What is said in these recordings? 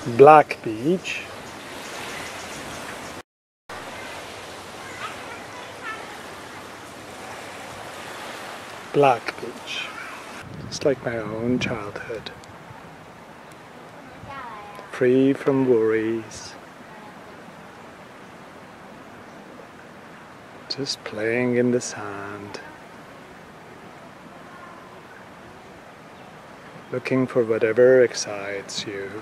Black Beach. Black Beach. It's like my own childhood. Free from worries. Just playing in the sand. Looking for whatever excites you.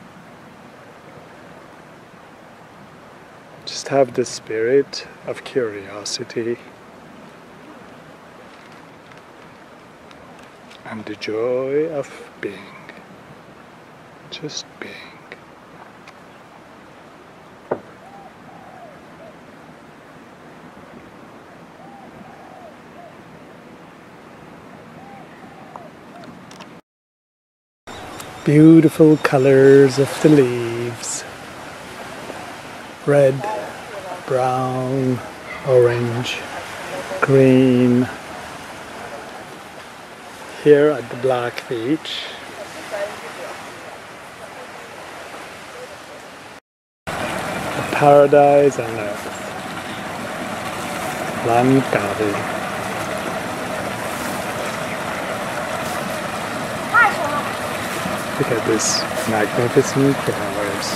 Just have the spirit of curiosity and the joy of being. Just being. Beautiful colors of the leaves. Red, brown, orange, green. Here at the Black Beach. A paradise on earth. Langkawi. Look at this magnificent flowers.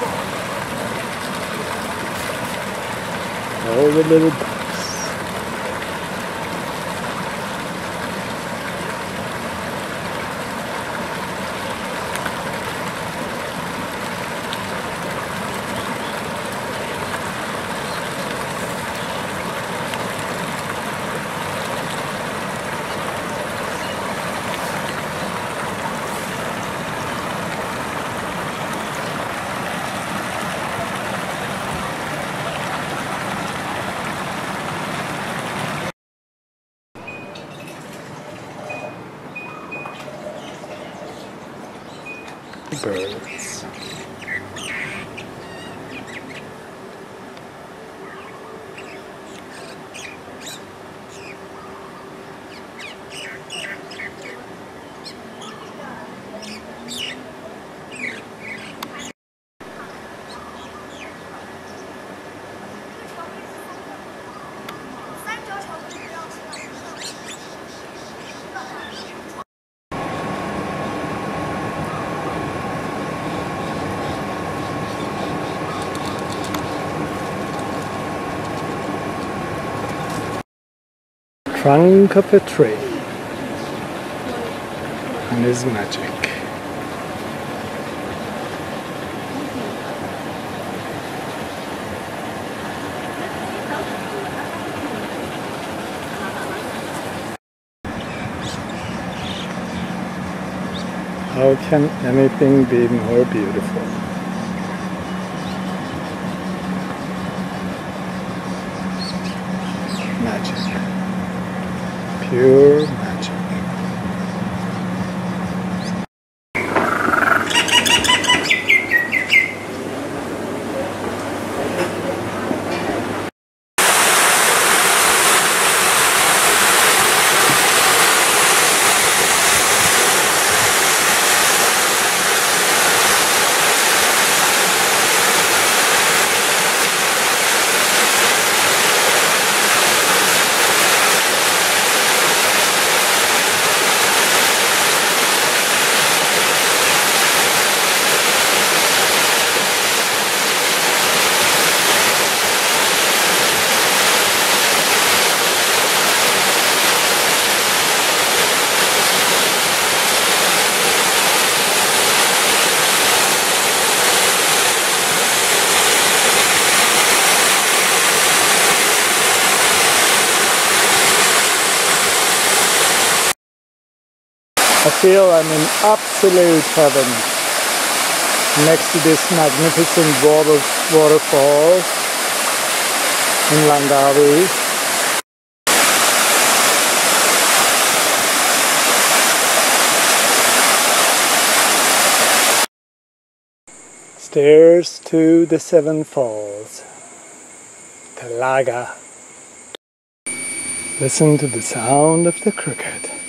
All the little bugs. Birds. Trunk of a tree and his magic. How can anything be more beautiful? Magic. Pure magic. I feel I'm in absolute heaven next to this magnificent waterfall in Langkawi. Stairs to the Seven Falls, Talaga. Listen to the sound of the cricket.